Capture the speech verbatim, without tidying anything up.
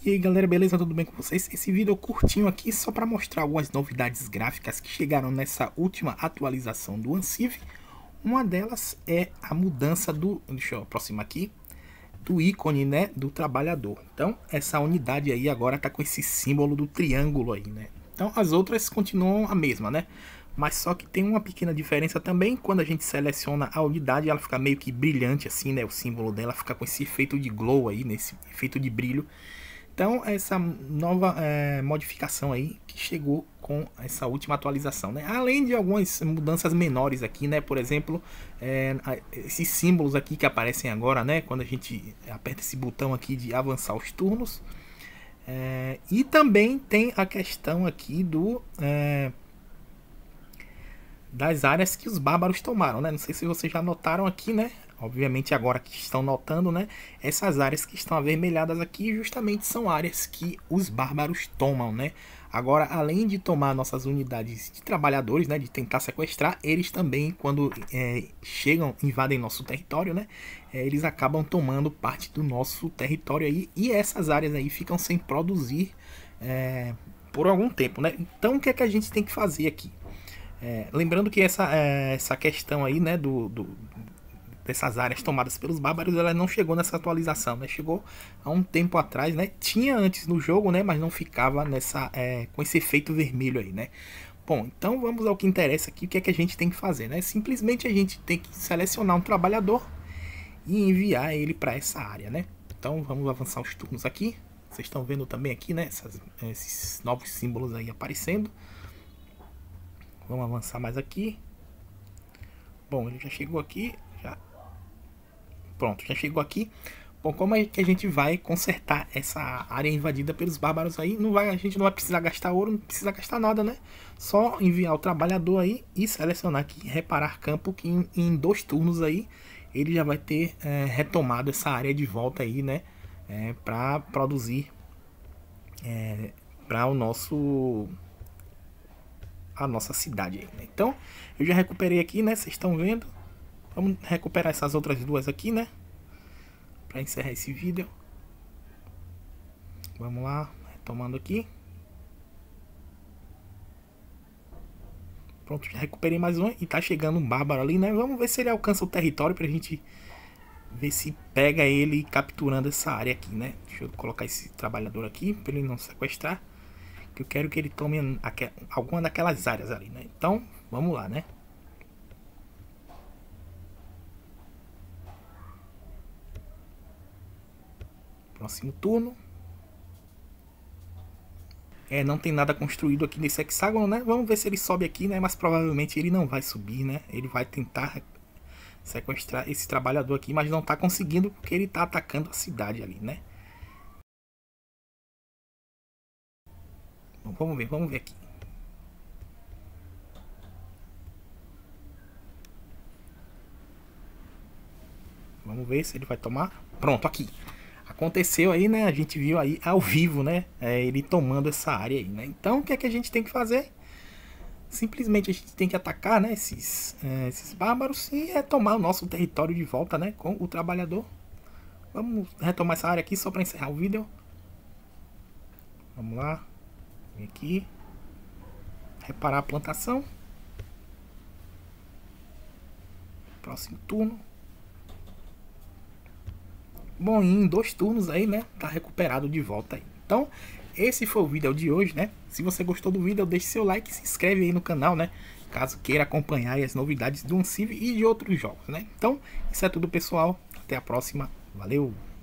E aí galera, beleza? Tudo bem com vocês? Esse vídeo é curtinho aqui só para mostrar algumas novidades gráficas que chegaram nessa última atualização do Unciv. Uma delas é a mudança do, deixa eu aproximar aqui, do ícone, né, do trabalhador. Então essa unidade aí agora tá com esse símbolo do triângulo aí, né? Então as outras continuam a mesma, né? Mas só que tem uma pequena diferença também. Quando a gente seleciona a unidade, ela fica meio que brilhante assim, né? O símbolo dela fica com esse efeito de glow aí, nesse efeito de brilho. Então essa nova é, modificação aí que chegou com essa última atualização, né? Além de algumas mudanças menores aqui, né? Por exemplo, é, esses símbolos aqui que aparecem agora, né? Quando a gente aperta esse botão aqui de avançar os turnos. É, e também tem a questão aqui do é, das áreas que os bárbaros tomaram, né? Não sei se vocês já notaram aqui, né? Obviamente agora que estão notando, né? Essas áreas que estão avermelhadas aqui justamente são áreas que os bárbaros tomam, né? Agora, além de tomar nossas unidades de trabalhadores, né? De tentar sequestrar, eles também, quando é, chegam, invadem nosso território, né? É, eles acabam tomando parte do nosso território aí. E essas áreas aí ficam sem produzir é, por algum tempo, né? Então o que é que a gente tem que fazer aqui? É, lembrando que essa, é, essa questão aí, né? do, do dessas áreas tomadas pelos bárbaros, ela não chegou nessa atualização, né? Chegou há um tempo atrás, né? Tinha antes no jogo, né? Mas não ficava nessa, é, com esse efeito vermelho aí, né? Bom, então vamos ao que interessa aqui. O que é que a gente tem que fazer, né? Simplesmente a gente tem que selecionar um trabalhador e enviar ele para essa área, né? Então vamos avançar os turnos aqui. Vocês estão vendo também aqui, né? Essas, esses novos símbolos aí aparecendo. Vamos avançar mais aqui. Bom, ele já chegou aqui. Já Pronto, já chegou aqui. Bom, como é que a gente vai consertar essa área invadida pelos bárbaros aí? Não vai, a gente não vai precisar gastar ouro, não precisa gastar nada, né? Só enviar o trabalhador aí e selecionar aqui, reparar campo, que em, em dois turnos aí ele já vai ter é, retomado essa área de volta aí, né? É, para produzir é, para o nosso a nossa cidade aí, né? Então eu já recuperei aqui, né? Vocês estão vendo? Vamos recuperar essas outras duas aqui, né? Para encerrar esse vídeo. Vamos lá, retomando aqui. Pronto, já recuperei mais um. E tá chegando um bárbaro ali, né? Vamos ver se ele alcança o território pra gente ver se pega ele capturando essa área aqui, né? Deixa eu colocar esse trabalhador aqui para ele não sequestrar. Que eu quero que ele tome alguma daquelas áreas ali, né? Então, vamos lá, né? Próximo turno. É, não tem nada construído aqui nesse hexágono, né? Vamos ver se ele sobe aqui, né? Mas provavelmente ele não vai subir, né? Ele vai tentar sequestrar esse trabalhador aqui, mas não tá conseguindo porque ele tá atacando a cidade ali, né? Bom, vamos ver, vamos ver aqui. Vamos ver se ele vai tomar. Pronto, aqui. Aconteceu aí, né? A gente viu aí ao vivo, né? É, ele tomando essa área aí, né? Então, o que é que a gente tem que fazer? Simplesmente a gente tem que atacar, né? Esses, é, esses bárbaros e retomar o nosso território de volta, né? Com o trabalhador. Vamos retomar essa área aqui só para encerrar o vídeo. Vamos lá. Vem aqui. Reparar a plantação. Próximo turno. Bom, em dois turnos aí, né, tá recuperado de volta aí. Então, esse foi o vídeo de hoje, né? Se você gostou do vídeo, deixe seu like e se inscreve aí no canal, né? Caso queira acompanhar as novidades do Unciv e de outros jogos, né? Então, isso é tudo, pessoal. Até a próxima. Valeu!